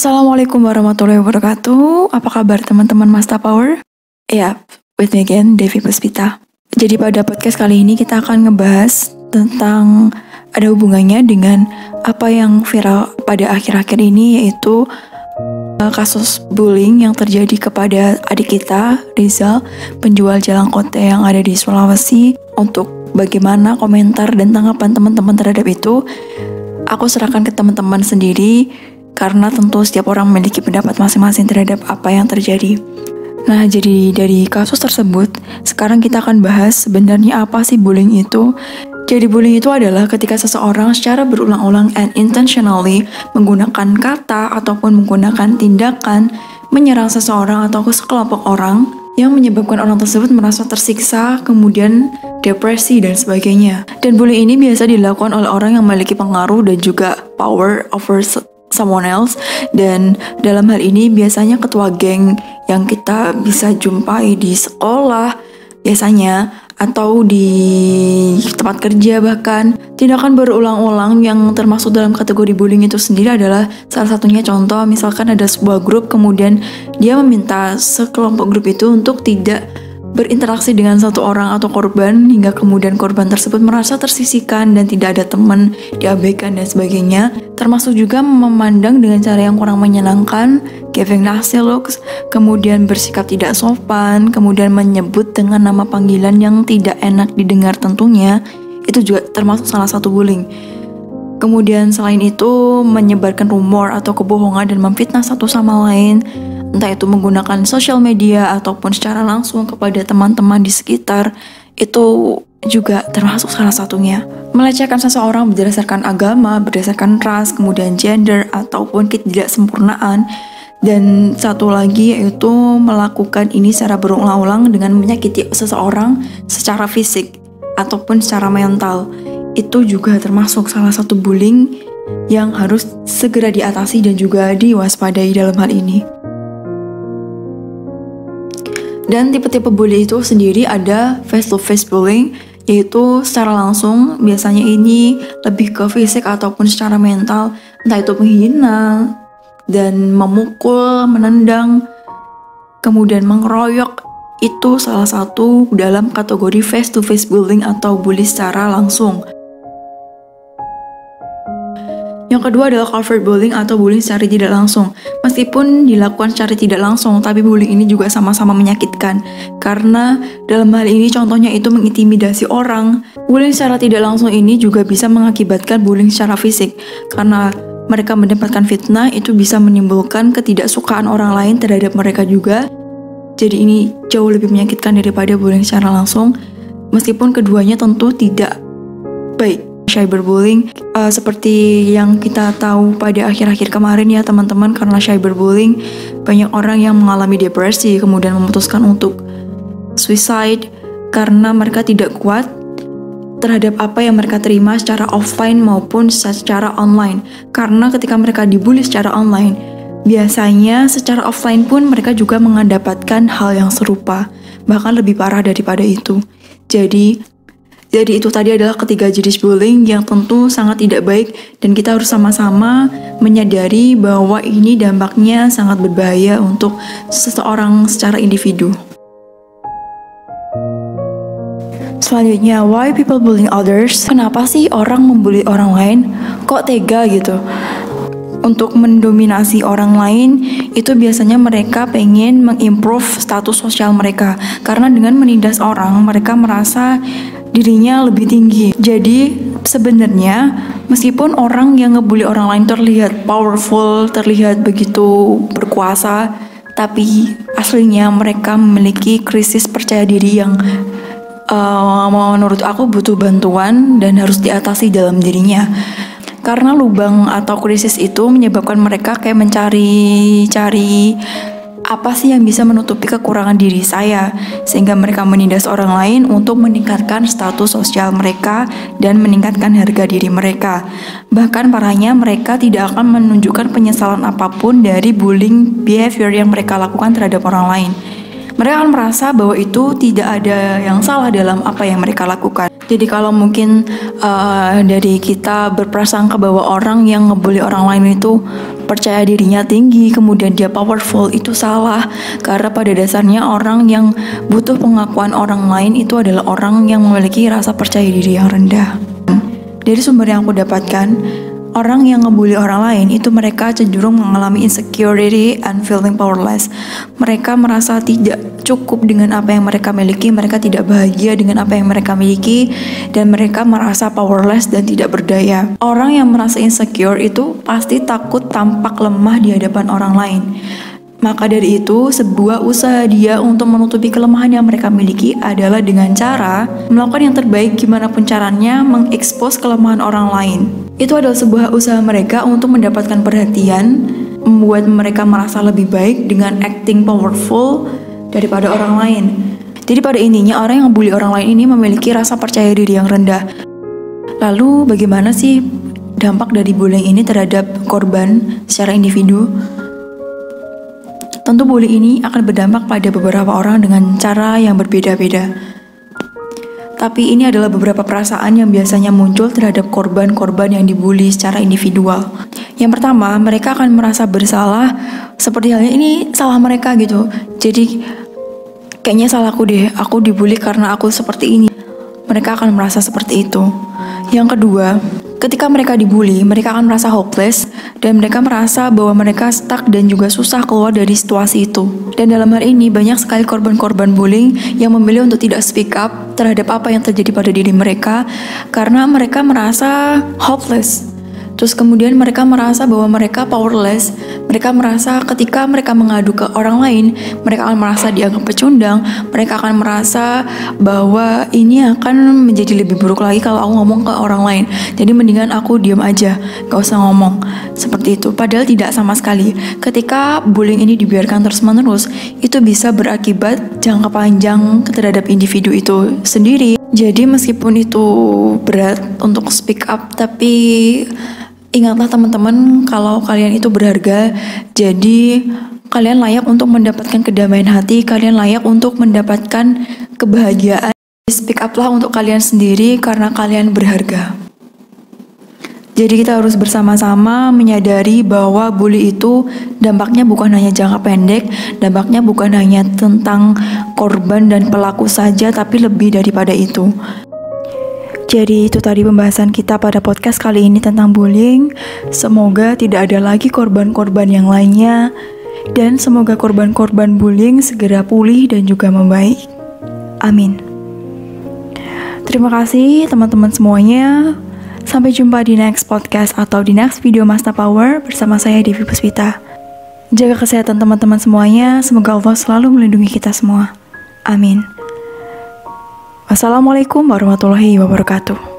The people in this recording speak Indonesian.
Assalamualaikum warahmatullahi wabarakatuh. Apa kabar teman-teman Master Power? Ya, with me again, Devi Puspita. Jadi pada podcast kali ini kita akan ngebahas tentang ada hubungannya dengan apa yang viral pada akhir-akhir ini, yaitu kasus bullying yang terjadi kepada adik kita, Rizal, penjual jalan kote yang ada di Sulawesi. Untuk bagaimana komentar dan tanggapan teman-teman terhadap itu, aku serahkan ke teman-teman sendiri, karena tentu setiap orang memiliki pendapat masing-masing terhadap apa yang terjadi. Nah, jadi dari kasus tersebut, sekarang kita akan bahas sebenarnya apa sih bullying itu. Jadi bullying itu adalah ketika seseorang secara berulang-ulang and intentionally menggunakan kata ataupun menggunakan tindakan menyerang seseorang atau sekelompok orang yang menyebabkan orang tersebut merasa tersiksa, kemudian depresi dan sebagainya. Dan bullying ini biasa dilakukan oleh orang yang memiliki pengaruh dan juga power over someone else, dan dalam hal ini biasanya ketua geng yang kita bisa jumpai di sekolah biasanya, atau di tempat kerja bahkan. Tindakan berulang-ulang yang termasuk dalam kategori bullying itu sendiri adalah salah satunya contoh, misalkan ada sebuah grup kemudian dia meminta sekelompok grup itu untuk tidak berinteraksi dengan satu orang atau korban, hingga kemudian korban tersebut merasa tersisihkan dan tidak ada teman, diabaikan dan sebagainya. Termasuk juga memandang dengan cara yang kurang menyenangkan, giving nasty looks, kemudian bersikap tidak sopan, kemudian menyebut dengan nama panggilan yang tidak enak didengar tentunya. Itu juga termasuk salah satu bullying. Kemudian selain itu menyebarkan rumor atau kebohongan dan memfitnah satu sama lain, entah itu menggunakan sosial media ataupun secara langsung kepada teman-teman di sekitar, itu juga termasuk salah satunya. Melecehkan seseorang berdasarkan agama, berdasarkan ras, kemudian gender, ataupun ketidaksempurnaan. Dan satu lagi yaitu melakukan ini secara berulang-ulang dengan menyakiti seseorang secara fisik ataupun secara mental. Itu juga termasuk salah satu bullying yang harus segera diatasi dan juga diwaspadai dalam hal ini. Dan tipe-tipe bully itu sendiri ada face-to-face bullying, yaitu secara langsung, biasanya ini lebih ke fisik ataupun secara mental, entah itu menghina dan memukul, menendang, kemudian mengeroyok. Itu salah satu dalam kategori face-to-face bullying atau bully secara langsung. Yang kedua adalah covert bullying atau bullying secara tidak langsung. Meskipun dilakukan secara tidak langsung, tapi bullying ini juga sama-sama menyakitkan. Karena dalam hal ini contohnya itu mengintimidasi orang. Bullying secara tidak langsung ini juga bisa mengakibatkan bullying secara fisik. Karena mereka mendapatkan fitnah, itu bisa menimbulkan ketidaksukaan orang lain terhadap mereka juga. Jadi ini jauh lebih menyakitkan daripada bullying secara langsung. Meskipun keduanya tentu tidak baik. Cyberbullying, seperti yang kita tahu pada akhir-akhir kemarin ya teman-teman, karena cyberbullying banyak orang yang mengalami depresi, kemudian memutuskan untuk suicide karena mereka tidak kuat terhadap apa yang mereka terima secara offline maupun secara online. Karena ketika mereka dibully secara online, biasanya secara offline pun mereka juga mendapatkan hal yang serupa, bahkan lebih parah daripada itu. Jadi itu tadi adalah ketiga jenis bullying yang tentu sangat tidak baik, dan kita harus sama-sama menyadari bahwa ini dampaknya sangat berbahaya untuk seseorang secara individu. Selanjutnya, why people bullying others? Kenapa sih orang membuli orang lain? Kok tega gitu? Untuk mendominasi orang lain, itu biasanya mereka pengen mengimprove status sosial mereka. Karena dengan menindas orang, mereka merasa dirinya lebih tinggi. Jadi sebenarnya meskipun orang yang ngebully orang lain terlihat powerful, terlihat begitu berkuasa, tapi aslinya mereka memiliki krisis percaya diri yang menurut aku butuh bantuan dan harus diatasi dalam dirinya. Karena lubang atau krisis itu menyebabkan mereka kayak mencari apa sih yang bisa menutupi kekurangan diri saya, sehingga mereka menindas orang lain untuk meningkatkan status sosial mereka dan meningkatkan harga diri mereka. Bahkan parahnya, mereka tidak akan menunjukkan penyesalan apapun dari bullying behavior yang mereka lakukan terhadap orang lain. Mereka akan merasa bahwa itu tidak ada yang salah dalam apa yang mereka lakukan. Jadi kalau mungkin dari kita berprasangka bahwa orang yang ngebully orang lain itu percaya dirinya tinggi, kemudian dia powerful, itu salah. Karena pada dasarnya orang yang butuh pengakuan orang lain itu adalah orang yang memiliki rasa percaya diri yang rendah. Dari sumber yang aku dapatkan, orang yang ngebully orang lain itu mereka cenderung mengalami insecurity and feeling powerless. Mereka merasa tidak cukup dengan apa yang mereka miliki, mereka tidak bahagia dengan apa yang mereka miliki, dan mereka merasa powerless dan tidak berdaya. Orang yang merasa insecure itu pasti takut tampak lemah di hadapan orang lain. Maka dari itu, sebuah usaha dia untuk menutupi kelemahan yang mereka miliki adalah dengan cara melakukan yang terbaik gimana pun caranya mengekspos kelemahan orang lain. Itu adalah sebuah usaha mereka untuk mendapatkan perhatian, membuat mereka merasa lebih baik dengan acting powerful daripada orang lain. Jadi pada intinya orang yang bully orang lain ini memiliki rasa percaya diri yang rendah. Lalu bagaimana sih dampak dari bullying ini terhadap korban secara individu? Tentu bully ini akan berdampak pada beberapa orang dengan cara yang berbeda-beda. Tapi ini adalah beberapa perasaan yang biasanya muncul terhadap korban-korban yang dibully secara individual. Yang pertama, mereka akan merasa bersalah, seperti halnya ini salah mereka gitu. Jadi kayaknya salahku deh, aku dibully karena aku seperti ini. Mereka akan merasa seperti itu. Yang kedua, ketika mereka dibully, mereka akan merasa hopeless dan mereka merasa bahwa mereka stuck dan juga susah keluar dari situasi itu. Dan dalam hal ini banyak sekali korban-korban bullying yang memilih untuk tidak speak up terhadap apa yang terjadi pada diri mereka karena mereka merasa hopeless. Terus kemudian mereka merasa bahwa mereka powerless. Mereka merasa ketika mereka mengadu ke orang lain, mereka akan merasa dianggap pecundang. Mereka akan merasa bahwa ini akan menjadi lebih buruk lagi kalau aku ngomong ke orang lain. Jadi mendingan aku diam aja, gak usah ngomong. Seperti itu. Padahal tidak sama sekali. Ketika bullying ini dibiarkan terus-menerus, itu bisa berakibat jangka panjang terhadap individu itu sendiri. Jadi meskipun itu berat untuk speak up, tapi ingatlah teman-teman kalau kalian itu berharga. Jadi kalian layak untuk mendapatkan kedamaian hati, kalian layak untuk mendapatkan kebahagiaan. Speak up lah untuk kalian sendiri karena kalian berharga. Jadi kita harus bersama-sama menyadari bahwa bully itu dampaknya bukan hanya jangka pendek, dampaknya bukan hanya tentang korban dan pelaku saja, tapi lebih daripada itu. Jadi itu tadi pembahasan kita pada podcast kali ini tentang bullying. Semoga tidak ada lagi korban-korban yang lainnya, dan semoga korban-korban bullying segera pulih dan juga membaik. Amin. Terima kasih teman-teman semuanya. Sampai jumpa di next podcast atau di next video Masta Power bersama saya Devi Puspita. Jaga kesehatan teman-teman semuanya. Semoga Allah selalu melindungi kita semua. Amin. Wassalamualaikum warahmatullahi wabarakatuh.